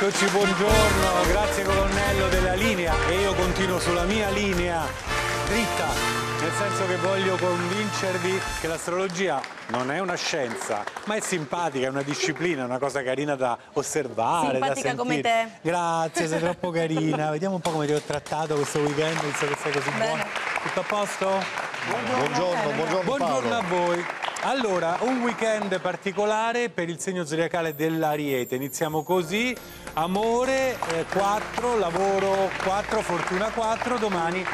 Eccoci, buongiorno, grazie colonnello della linea e io continuo sulla mia linea dritta, nel senso che voglio convincervi che l'astrologia non è una scienza, ma è simpatica, è una disciplina, è una cosa carina da osservare, simpatica da sentire. Come te. Grazie, sei troppo carina. Vediamo un po' come ti ho trattato questo weekend, visto che sei così buona. Tutto a posto? Buongiorno Buongiorno a voi. Allora, un weekend particolare per il segno zodiacale dell'Ariete. Iniziamo così: amore 4, lavoro 4, fortuna 4, domani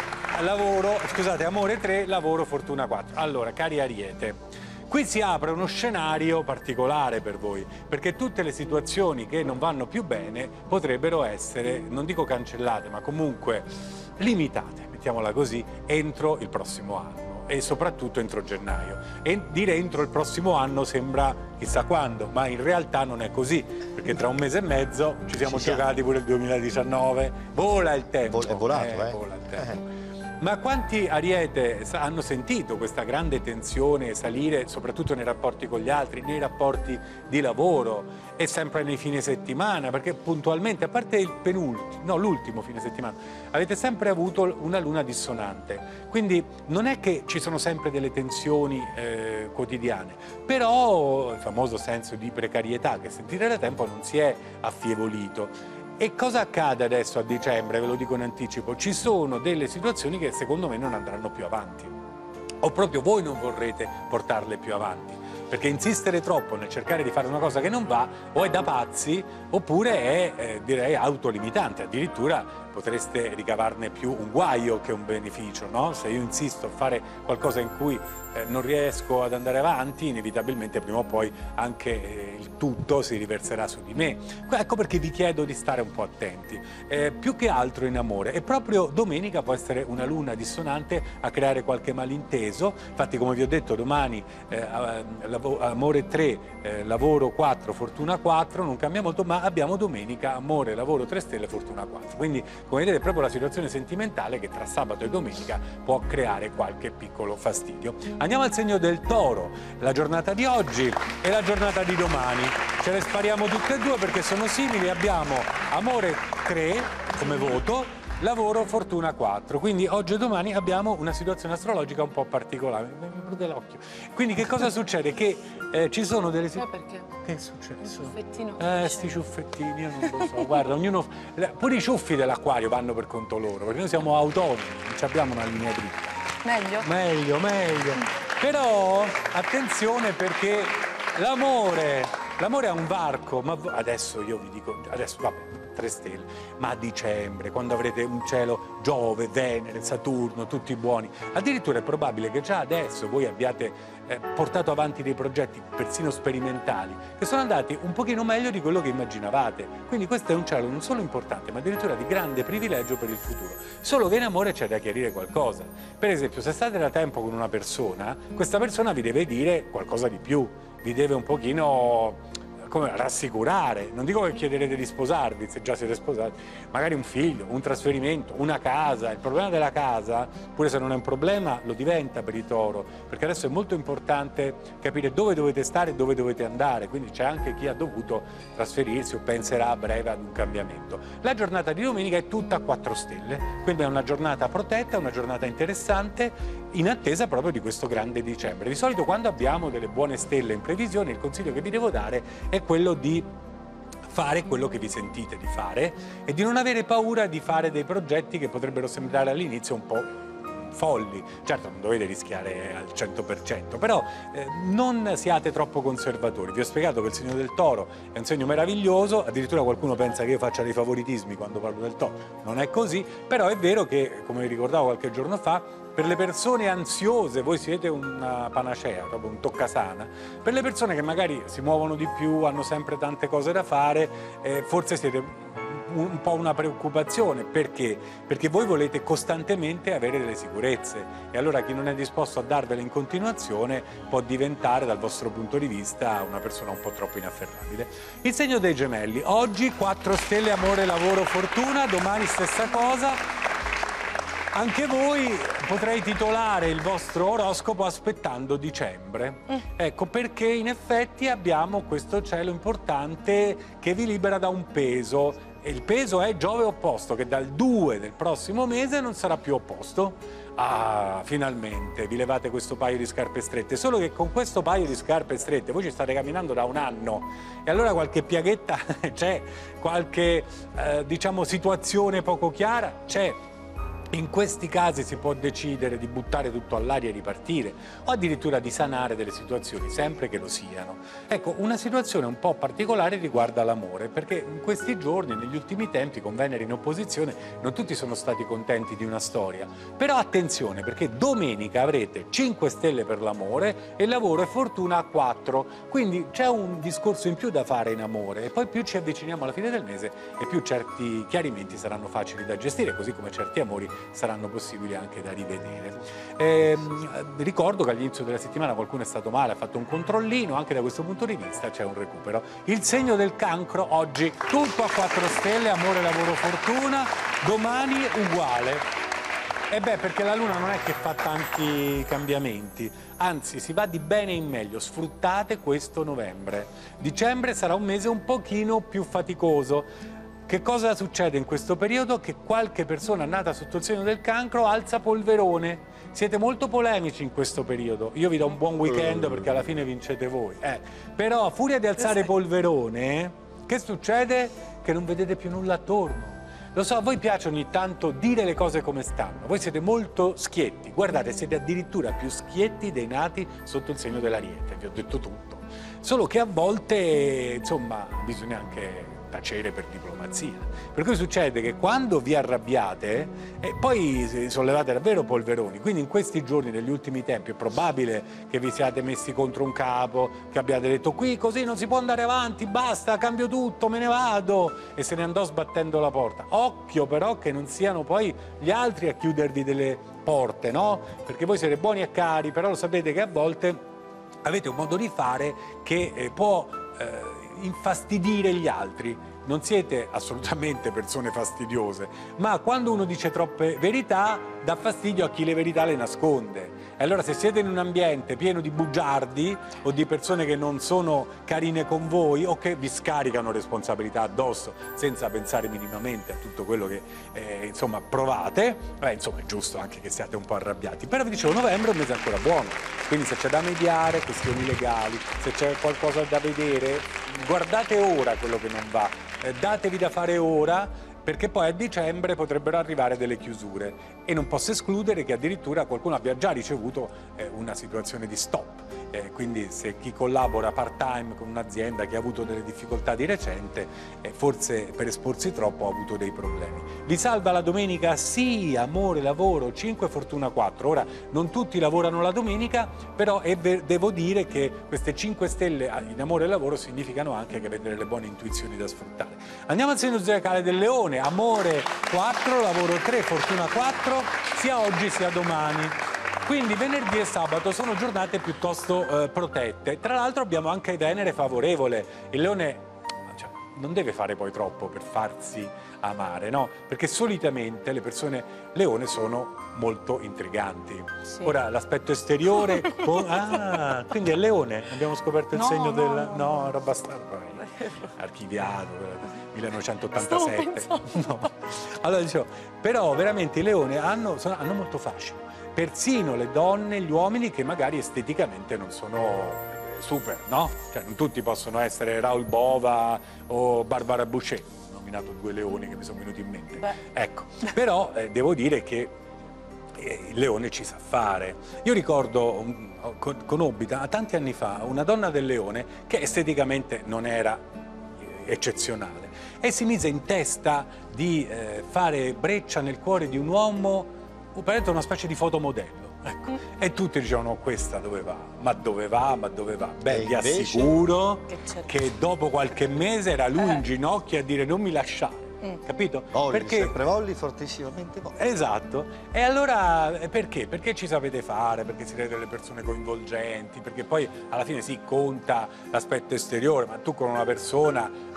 amore 3, lavoro fortuna 4. Allora, cari Ariete, qui si apre uno scenario particolare per voi, perché tutte le situazioni che non vanno più bene potrebbero essere, non dico cancellate, ma comunque limitate, mettiamola così, entro il prossimo anno. E soprattutto entro gennaio. E dire entro il prossimo anno sembra chissà quando, ma in realtà non è così, perché tra un mese e mezzo ci siamo giocati pure il 2019. Vola il tempo. È volato, vola il tempo. Ma quanti Ariete hanno sentito questa grande tensione salire, soprattutto nei rapporti con gli altri, nei rapporti di lavoro e sempre nei fine settimana? Perché puntualmente, a parte il l'ultimo fine settimana, avete sempre avuto una luna dissonante. Quindi non è che ci sono sempre delle tensioni quotidiane, però il famoso senso di precarietà che sentite da tempo non si è affievolito. E cosa accade adesso a dicembre? Ve lo dico in anticipo. Ci sono delle situazioni che secondo me non andranno più avanti. O proprio voi non vorrete portarle più avanti. Perché insistere troppo nel cercare di fare una cosa che non va o è da pazzi oppure è, direi, autolimitante. Addirittura potreste ricavarne più un guaio che un beneficio, no? Se io insisto a fare qualcosa in cui non riesco ad andare avanti, inevitabilmente prima o poi anche il tutto si riverserà su di me. Ecco perché vi chiedo di stare un po' attenti. Più che altro in amore. E proprio domenica può essere una luna dissonante a creare qualche malinteso. Infatti, come vi ho detto, domani amore 3, lavoro 4, fortuna 4, non cambia molto, ma abbiamo domenica amore, lavoro 3 stelle, fortuna 4. Quindi, come vedete, è proprio la situazione sentimentale che tra sabato e domenica può creare qualche piccolo fastidio. Andiamo al segno del Toro, la giornata di oggi e la giornata di domani. Ce le spariamo tutte e due perché sono simili, abbiamo amore 3 come voto, lavoro fortuna 4, quindi oggi e domani abbiamo una situazione astrologica un po' particolare. Mi brucia l'occhio. Quindi che cosa succede? Che ci sono delle situazioni. Perché? Che è successo? Un ciuffettino. Sti ciuffettini, io non lo so. Guarda, ognuno. Pure i ciuffi dell'acquario vanno per conto loro, perché noi siamo autonomi, non abbiamo una linea dritta. Meglio? Meglio. Però attenzione perché l'amore è un varco, ma adesso io vi dico, adesso vabbè, 3 stelle, ma a dicembre, quando avrete un cielo Giove, Venere, Saturno, tutti buoni, addirittura è probabile che già adesso voi abbiate portato avanti dei progetti persino sperimentali che sono andati un pochino meglio di quello che immaginavate. Quindi questo è un cielo non solo importante, ma addirittura di grande privilegio per il futuro. Solo che in amore c'è da chiarire qualcosa. Per esempio, se state da tempo con una persona, questa persona vi deve dire qualcosa di più, vi deve un pochino rassicurare. Non dico che chiederete di sposarvi se già siete sposati, magari un figlio, un trasferimento, una casa. Il problema della casa, pure se non è un problema, lo diventa per i Toro, perché adesso è molto importante capire dove dovete stare e dove dovete andare, quindi c'è anche chi ha dovuto trasferirsi o penserà a breve ad un cambiamento. La giornata di domenica è tutta a 4 stelle, quindi è una giornata protetta, una giornata interessante, in attesa proprio di questo grande dicembre. Di solito quando abbiamo delle buone stelle in previsione, il consiglio che vi devo dare è quello di fare quello che vi sentite di fare e di non avere paura di fare dei progetti che potrebbero sembrare all'inizio un po' folli. Certo, non dovete rischiare al 100%, però non siate troppo conservatori. Vi ho spiegato che il segno del Toro è un segno meraviglioso, addirittura qualcuno pensa che io faccia dei favoritismi quando parlo del Toro. Non è così, però è vero che, come vi ricordavo qualche giorno fa, per le persone ansiose voi siete una panacea, proprio un toccasana. Per le persone che magari si muovono di più, hanno sempre tante cose da fare, forse siete un po' una preoccupazione. Perché? Perché voi volete costantemente avere delle sicurezze e allora chi non è disposto a darvele in continuazione può diventare dal vostro punto di vista una persona un po' troppo inafferrabile. Il segno dei Gemelli, oggi 4 stelle, amore, lavoro, fortuna, domani stessa cosa. anche voi potrei titolare il vostro oroscopo aspettando dicembre. Ecco, perché in effetti abbiamo questo cielo importante che vi libera da un peso. E il peso è Giove opposto, che dal 2 del prossimo mese non sarà più opposto. Ah, finalmente vi levate questo paio di scarpe strette. Solo che con questo paio di scarpe strette voi ci state camminando da un anno e allora qualche piaghetta c'è, qualche diciamo situazione poco chiara c'è. In questi casi si può decidere di buttare tutto all'aria e ripartire o addirittura di sanare delle situazioni, sempre che lo siano. Ecco, una situazione un po' particolare riguarda l'amore, perché in questi giorni, negli ultimi tempi, con Venere in opposizione, non tutti sono stati contenti di una storia. Però attenzione, perché domenica avrete 5 stelle per l'amore e lavoro e fortuna a 4. Quindi c'è un discorso in più da fare in amore e poi più ci avviciniamo alla fine del mese e più certi chiarimenti saranno facili da gestire, così come certi amori saranno possibili anche da rivedere. Ricordo che all'inizio della settimana qualcuno è stato male, ha fatto un controllino, anche da questo punto di vista c'è un recupero. Il segno del Cancro oggi tutto a 4 stelle, amore, lavoro, fortuna, domani uguale. E beh, perché la Luna non è che fa tanti cambiamenti, anzi si va di bene in meglio, sfruttate questo novembre. Dicembre sarà un mese un pochino più faticoso. Che cosa succede in questo periodo? Che qualche persona nata sotto il segno del Cancro alza polverone. Siete molto polemici in questo periodo. Io vi do un buon weekend perché alla fine vincete voi. Però a furia di alzare polverone, che succede? Che non vedete più nulla attorno. Lo so, a voi piace ogni tanto dire le cose come stanno. Voi siete molto schietti. Guardate, siete addirittura più schietti dei nati sotto il segno dell'Ariete. Vi ho detto tutto. Solo che a volte, insomma, bisogna anche tacere per diplomazia. Per cui succede che quando vi arrabbiate poi sollevate davvero polveroni, quindi in questi giorni, negli ultimi tempi, è probabile che vi siate messi contro un capo, che abbiate detto qui così non si può andare avanti, basta, cambio tutto, me ne vado, e se ne andò sbattendo la porta. Occhio però che non siano poi gli altri a chiudervi delle porte, no? Perché voi siete buoni e cari, però lo sapete che a volte avete un modo di fare che può infastidire gli altri. Non siete assolutamente persone fastidiose, ma quando uno dice troppe verità dà fastidio a chi le verità le nasconde. E allora se siete in un ambiente pieno di bugiardi o di persone che non sono carine con voi o che vi scaricano responsabilità addosso senza pensare minimamente a tutto quello che insomma provate, insomma è giusto anche che siate un po' arrabbiati. Però vi dicevo, novembre è un mese ancora buono, quindi se c'è da mediare, questioni legali, se c'è qualcosa da vedere, guardate ora quello che non va, datevi da fare ora, perché poi a dicembre potrebbero arrivare delle chiusure e non posso escludere che addirittura qualcuno abbia già ricevuto una situazione di stop. Quindi se chi collabora part-time con un'azienda che ha avuto delle difficoltà di recente, forse per esporsi troppo ha avuto dei problemi. Vi salva la domenica? Sì, amore, lavoro, 5, fortuna 4. Ora, non tutti lavorano la domenica, però devo dire che queste 5 stelle in amore e lavoro significano anche che avete delle buone intuizioni da sfruttare. Andiamo al segno zodiacale del Leone, amore 4, lavoro 3, fortuna 4, sia oggi sia domani. Quindi venerdì e sabato sono giornate piuttosto protette. Tra l'altro abbiamo anche Venere favorevole. Il Leone non deve fare poi troppo per farsi amare, no? Perché solitamente le persone Leone sono molto intriganti. Sì. Ora l'aspetto esteriore... quindi è Leone, abbiamo scoperto il segno del... No, roba archiviato, 1987. No. Allora dicevo, però veramente i Leoni hanno molto fascino. Persino le donne, gli uomini che magari esteticamente non sono super, no? Cioè non tutti possono essere Raoul Bova o Barbara Boucher. Ho nominato 2 leoni che mi sono venuti in mente. Ecco, però devo dire che il leone ci sa fare. Io ricordo, conobbi tanti anni fa una donna del leone che esteticamente non era eccezionale e si mise in testa di fare breccia nel cuore di un uomo, una specie di fotomodello. Ecco. E tutti dicevano, questa dove va? Ma dove va? Ma dove va? Beh, vi assicuro che dopo qualche mese era lui in ginocchio a dire non mi lasciare. Capito? Perché sempre volli, fortissimamente volli. Esatto. E allora perché? Perché ci sapete fare, perché siete delle persone coinvolgenti, perché poi alla fine sì, conta l'aspetto esteriore, ma tu con una persona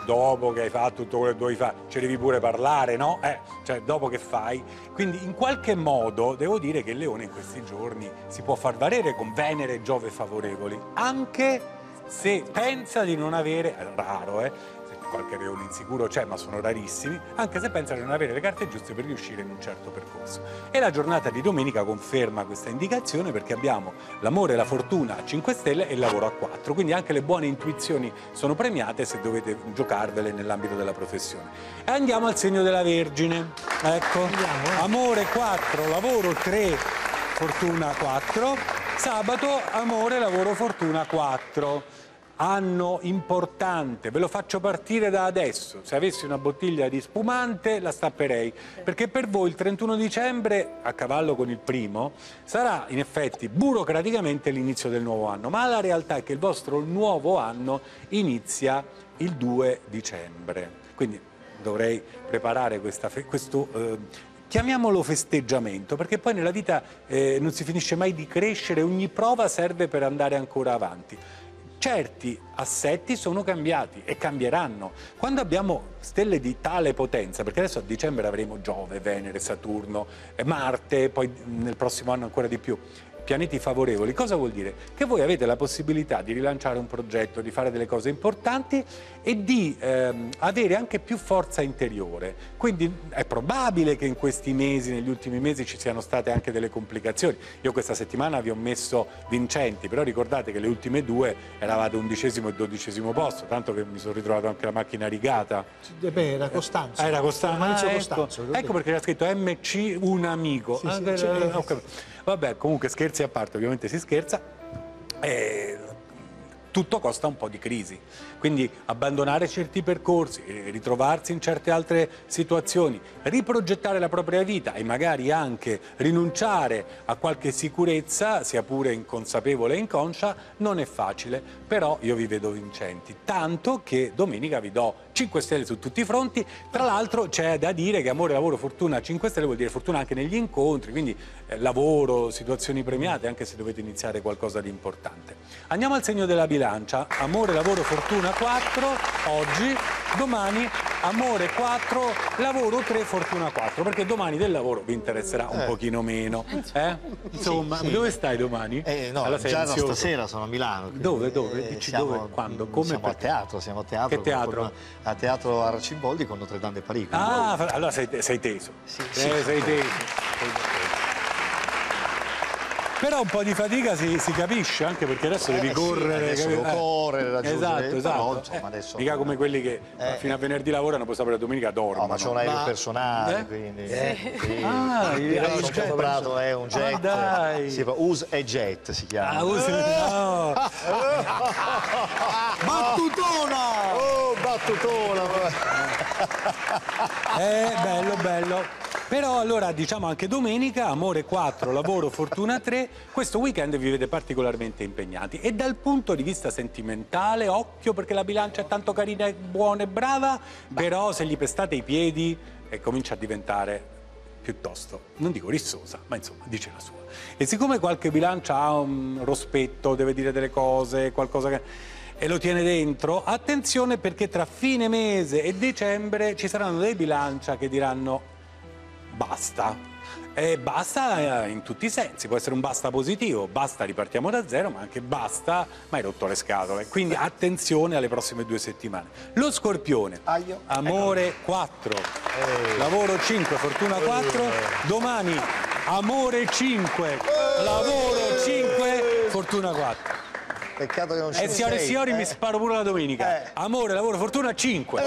dopo che hai fatto tutto quello che dovevi fare, ci devi pure parlare, no? Cioè, dopo che fai. Quindi, in qualche modo, devo dire che il Leone in questi giorni si può far valere con Venere e Giove favorevoli, anche se pensa di non avere, è raro, qualche leone insicuro c'è, ma sono rarissimi, anche se pensa di non avere le carte giuste per riuscire in un certo percorso. E la giornata di domenica conferma questa indicazione, perché abbiamo l'amore e la fortuna a 5 stelle e il lavoro a 4, quindi anche le buone intuizioni sono premiate se dovete giocarvele nell'ambito della professione. E andiamo al segno della Vergine. Ecco, amore 4, lavoro 3, fortuna 4, sabato amore, lavoro, fortuna 4. Anno importante, ve lo faccio partire da adesso. Se avessi una bottiglia di spumante la stapperei, perché per voi il 31 dicembre, a cavallo con il primo, sarà in effetti burocraticamente l'inizio del nuovo anno, ma la realtà è che il vostro nuovo anno inizia il 2 dicembre. Quindi dovrei preparare questo chiamiamolo festeggiamento, perché poi nella vita non si finisce mai di crescere, ogni prova serve per andare ancora avanti. Certi assetti sono cambiati e cambieranno. Quando abbiamo stelle di tale potenza, perché adesso a dicembre avremo Giove, Venere, Saturno, Marte, poi nel prossimo anno ancora di più, pianeti favorevoli, cosa vuol dire? Che voi avete la possibilità di rilanciare un progetto, di fare delle cose importanti e di avere anche più forza interiore. Quindi è probabile che in questi mesi, negli ultimi mesi, ci siano state anche delle complicazioni. Io questa settimana vi ho messo vincenti, però ricordate che le ultime due eravate 11° e 12° posto, tanto che mi sono ritrovato anche la macchina rigata. Beh, era Costanzo. Era Costanzo. Maurizio Ecco, Costanzo. ecco perché era scritto MC un amico. Vabbè, comunque scherzi a parte, ovviamente si scherza, tutto costa un po' di crisi, quindi abbandonare certi percorsi, ritrovarsi in certe altre situazioni, riprogettare la propria vita e magari anche rinunciare a qualche sicurezza, sia pure inconsapevole e inconscia, non è facile, però io vi vedo vincenti, tanto che domenica vi do 5 stelle su tutti i fronti. Tra l'altro c'è da dire che amore, lavoro, fortuna 5 stelle vuol dire fortuna anche negli incontri, quindi lavoro, situazioni premiate, anche se dovete iniziare qualcosa di importante. Andiamo al segno della bilancia, amore, lavoro, fortuna 4 oggi, domani amore 4, lavoro 3, fortuna 4, perché domani del lavoro vi interesserà un pochino meno. Insomma, sì. Dove stai domani? No, già stasera sono a Milano. Dove? Dici dove? Quando? Come? Siamo a teatro, Che teatro? A Teatro Arcimboldi con Notre Dame de Paris. Ah, allora sei teso. Sì, sei teso. Però un po' di fatica si capisce, anche perché adesso devi correre. Adesso devo correre, raggiungere. Esatto. Insomma, adesso... Mica come quelli che fino a venerdì lavorano, poi sabato e domenica dormono. No, ma c'è un aereo personale, quindi... Sì. Ah, sono comprato un jet. Dai. Sì, US e Jet si chiama. No. Battutona! Oh, battutona! Bello. Però allora diciamo anche domenica, amore 4, lavoro, fortuna 3, questo weekend vi vede particolarmente impegnati. E dal punto di vista sentimentale, occhio, perché la bilancia è tanto carina e buona e brava, però se gli pestate i piedi comincia a diventare piuttosto, non dico rissosa, ma insomma dice la sua. E siccome qualche bilancia ha un rospetto, deve dire delle cose, qualcosa che... e lo tiene dentro, attenzione, perché tra fine mese e dicembre ci saranno dei bilancia che diranno basta. E basta in tutti i sensi, può essere un basta positivo, basta ripartiamo da zero, ma anche basta, ma hai rotto le scatole. Quindi attenzione alle prossime 2 settimane. Lo Scorpione, amore 4, lavoro 5, fortuna 4, domani amore 5, lavoro 5, fortuna 4. Peccato che non ci signore e signori, mi sparo pure la domenica. Amore, lavoro, fortuna 5.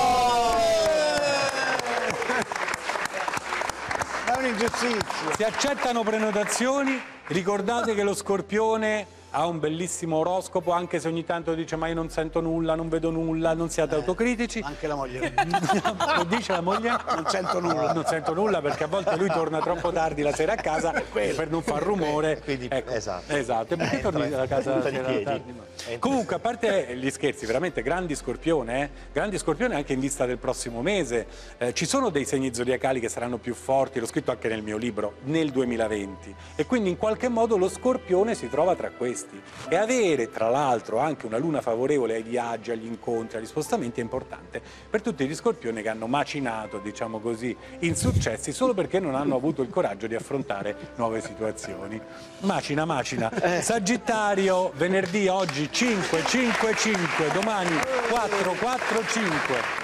È un'ingiustizia. Si accettano prenotazioni, ricordate che lo Scorpione ha un bellissimo oroscopo, anche se ogni tanto dice ma io non sento nulla, non vedo nulla, non siate autocritici. Anche la moglie. Che dice la moglie? Non sento nulla. Non sento nulla, perché a volte lui torna troppo tardi la sera a casa per non far rumore. Quindi, esatto. E perché torni a casa la sera tardi? Comunque, a parte gli scherzi, veramente grandi Scorpione anche in vista del prossimo mese. Ci sono dei segni zodiacali che saranno più forti, l'ho scritto anche nel mio libro, nel 2020. E quindi in qualche modo lo Scorpione si trova tra questi. questi. E avere tra l'altro anche una luna favorevole ai viaggi, agli incontri, agli spostamenti è importante per tutti gli scorpioni che hanno macinato, diciamo così, insuccessi solo perché non hanno avuto il coraggio di affrontare nuove situazioni. Macina, macina. Sagittario, venerdì, oggi 5, 5, 5, domani 4, 4, 5.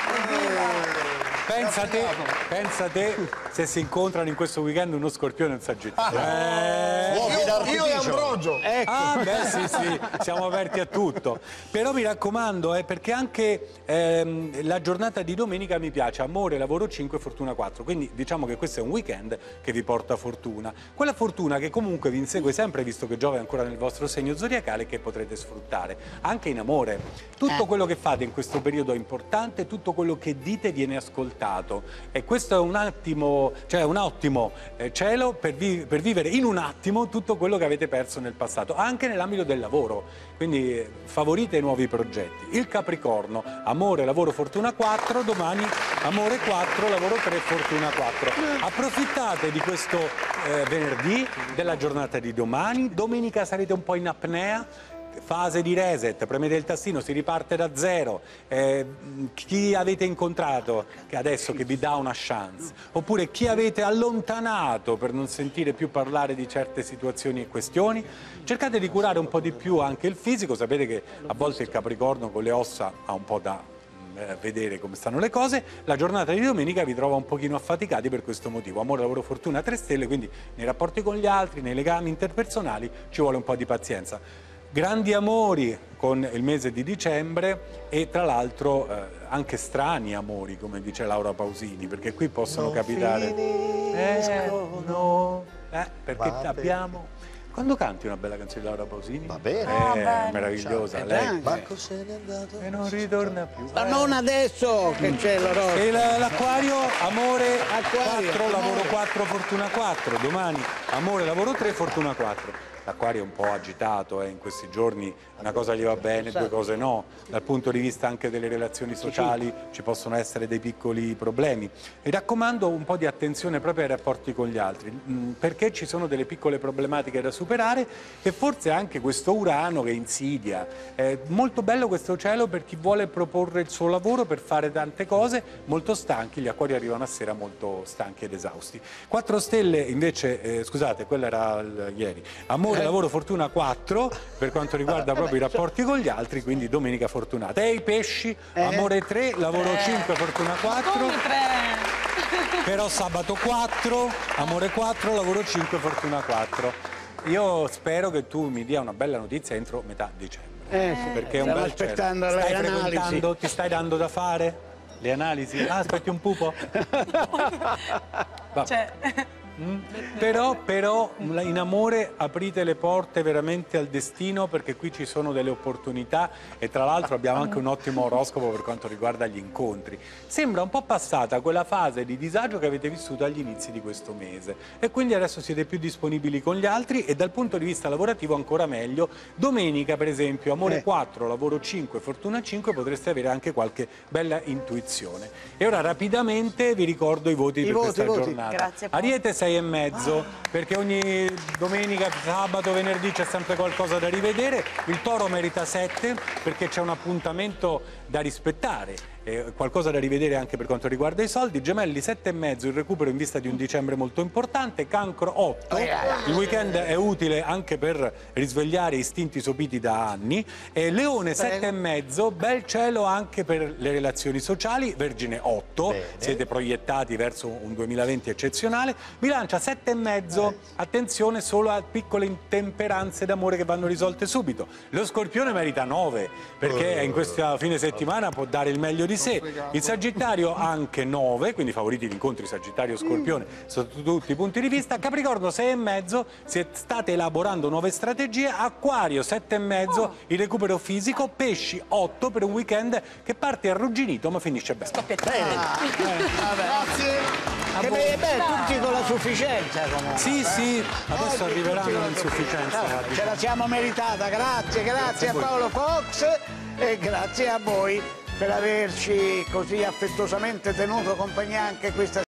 Pensa te se si incontrano in questo weekend uno scorpione e un sagittario. Io e Ambrogio. Ecco. Ah, beh, sì, siamo aperti a tutto. Però mi raccomando, perché anche la giornata di domenica mi piace. Amore, lavoro 5, fortuna 4. Quindi diciamo che questo è un weekend che vi porta fortuna. Quella fortuna che comunque vi insegue sempre, visto che Giove è ancora nel vostro segno zodiacale, che potrete sfruttare. Anche in amore. Tutto quello che fate in questo periodo è importante, tutto quello che dite viene ascoltato. E questo è un ottimo cielo per vivere in un attimo tutto quello che avete perso nel passato, anche nell'ambito del lavoro. Quindi favorite nuovi progetti. Il Capricorno, amore, lavoro, fortuna 4, domani amore 4, lavoro 3, fortuna 4. Approfittate di questo venerdì, della giornata di domani. Domenica sarete un po' in apnea. Fase di reset, premete il tastino, si riparte da zero. Chi avete incontrato che adesso che vi dà una chance, oppure chi avete allontanato per non sentire più parlare di certe situazioni e questioni, cercate di curare un po' di più anche il fisico. Sapete che a volte il Capricorno con le ossa ha un po' da vedere come stanno le cose. La giornata di domenica vi trova un pochino affaticati per questo motivo. Amore, lavoro, fortuna 3 stelle, quindi nei rapporti con gli altri, nei legami interpersonali ci vuole un po' di pazienza. Grandi amori con il mese di dicembre e tra l'altro anche strani amori, come dice Laura Pausini, perché qui possono capitare... perché abbiamo... Quando canti una bella canzone di Laura Pausini? Va bene. Meravigliosa, lei. Marco se n'è andato E non ritorna più. Ma non adesso che c'è l'oroscopo. E l'acquario, amore Acquario, 4, lavoro amore. 4, fortuna 4. Domani amore, lavoro 3, fortuna 4. L'acquario è un po' agitato in questi giorni, una cosa gli va bene, due cose no. Dal punto di vista anche delle relazioni sociali ci possono essere dei piccoli problemi. E raccomando un po' di attenzione proprio ai rapporti con gli altri, perché ci sono delle piccole problematiche da superare e forse anche questo Urano che insidia. È molto bello questo cielo per chi vuole proporre il suo lavoro per fare tante cose, molto stanchi. Gli acquari arrivano a sera molto stanchi ed esausti. 4 stelle invece, scusate, quella era ieri. Amore, lavoro, fortuna 4 per quanto riguarda proprio i rapporti con gli altri, quindi domenica fortunata. E i pesci, amore 3, lavoro 5, fortuna 4. Come 3? Però sabato 4, amore 4, lavoro 5, fortuna 4. Io spero che tu mi dia una bella notizia entro metà dicembre. Sì. Perché è un bel cielo. aspettando le Stai analisi. frequentando, ti stai dando da fare? Le analisi? Ah, aspetti un pupo? Cioè, Però in amore aprite le porte veramente al destino, perché qui ci sono delle opportunità e tra l'altro abbiamo anche un ottimo oroscopo per quanto riguarda gli incontri. Sembra un po' passata quella fase di disagio che avete vissuto agli inizi di questo mese e quindi adesso siete più disponibili con gli altri e dal punto di vista lavorativo ancora meglio. Domenica per esempio amore 4, lavoro 5, fortuna 5, potreste avere anche qualche bella intuizione. E ora rapidamente vi ricordo i voti per questa giornata. Grazie. Ariete 6,5, perché ogni domenica, sabato, venerdì c'è sempre qualcosa da rivedere. Il Toro merita 7 perché c'è un appuntamento da rispettare. Qualcosa da rivedere anche per quanto riguarda i soldi. Gemelli 7,5, il recupero in vista di un dicembre molto importante. Cancro 8, il weekend è utile anche per risvegliare istinti sopiti da anni. Leone 7,5, bel cielo anche per le relazioni sociali. Vergine 8, siete proiettati verso un 2020 eccezionale. Bilancia 7,5, attenzione solo a piccole intemperanze d'amore che vanno risolte subito. Lo Scorpione merita 9 perché in questa fine settimana può dare il meglio di sé. Il Sagittario anche 9, quindi favoriti gli incontri Sagittario-Scorpione sotto tutti i punti di vista. Capricorno 6,5, state elaborando nuove strategie. Acquario 7,5, il recupero fisico. Pesci 8 per un weekend che parte arrugginito ma finisce bene. Grazie. Che tutti con la sufficienza comunque. Sì, adesso arriveranno l'insufficienza. Ce la siamo meritata, grazie a Paolo Fox e grazie a voi per averci così affettuosamente tenuto compagnia anche questa